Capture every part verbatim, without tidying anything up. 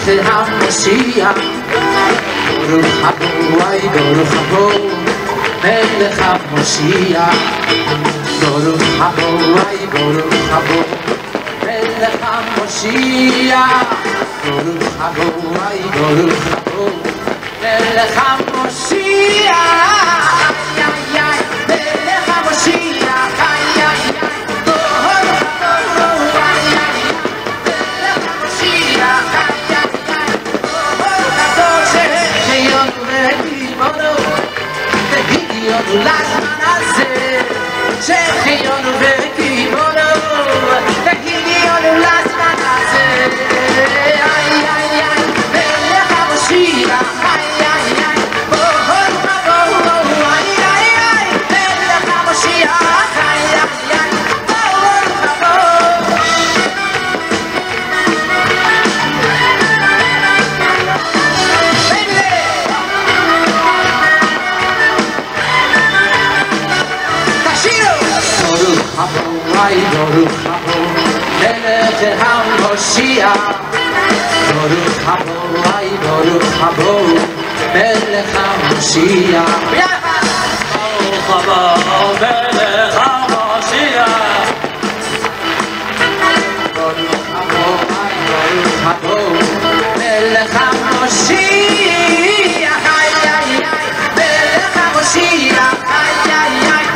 מלך המשיח ברוך הבואי ברוך הבוא מלך המשיח ברוך הבואי ברוך הבוא מלך המשיח ברוך הבואי ברוך הבוא מלך המשיח מלך המשיח לזמן הזה שחיינו וקיבונו תגידיונו לזמן הזה איי איי איי מלך המשיח איי איי איי בואו בואו איי איי איי מלך המשיח איי איי איי בואו בואו הבואי ברוך הבוא מלך המשיח ברוך הבואי ברוך הבוא מלך המשיח ברוך הבוא מלך המשיח ברוך הבואי ברוך הבוא מלך המשיח איי איי איי מלך המשיח איי איי איי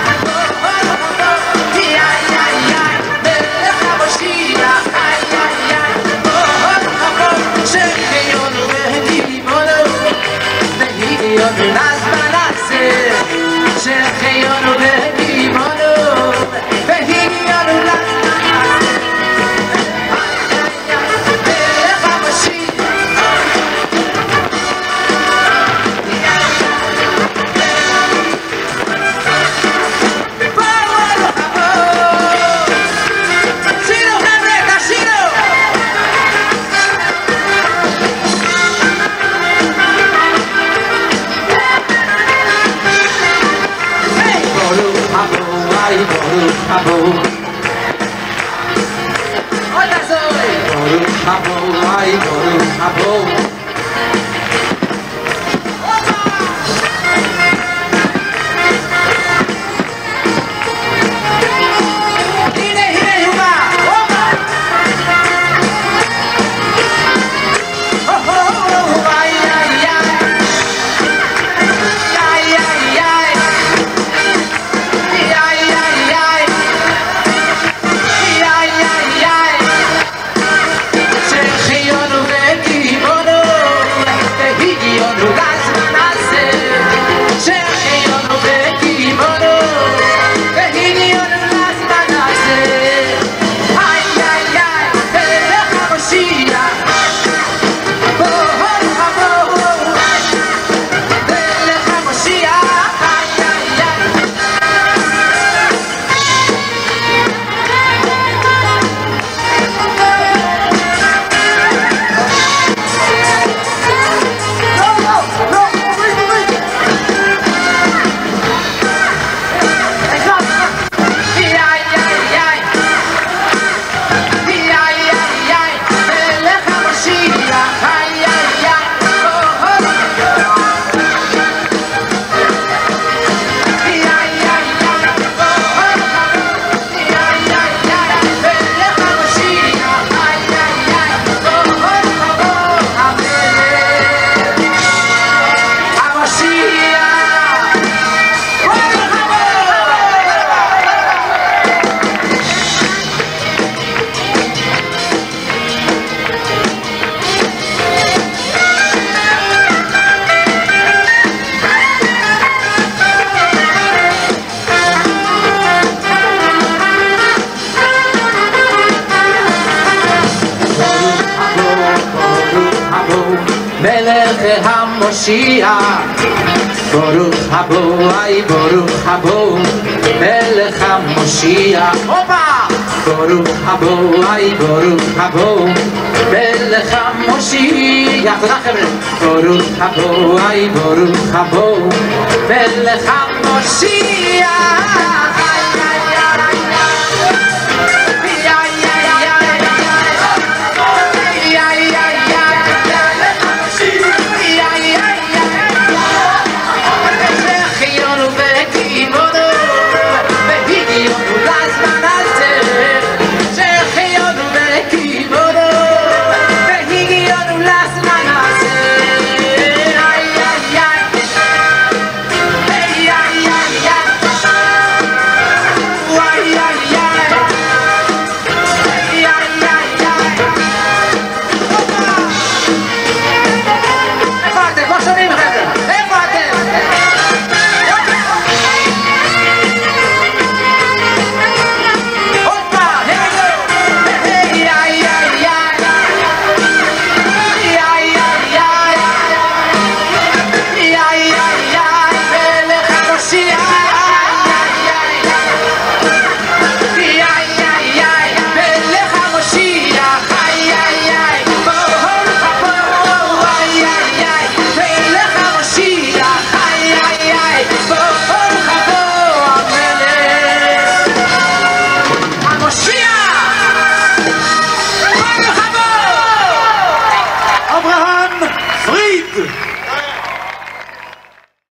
לזמן הזה שחיינו וקיבונו והגיענו לזמן הזה מלך המשיח בואו בואו תשינו חבר'ה תשינו ברוך הבוא עוד עזוי ברוך הבואי ברוך הבוא הנה הנה הוא בא איי איי איי איי איי מלך המשיח ברוך הבואי ברוך הבוא מלך המשיח ברוך הבואי ברוך הבוא מלך המשיח תודה חבר'ה ברוך הבואי ברוך הבוא מלך המשיח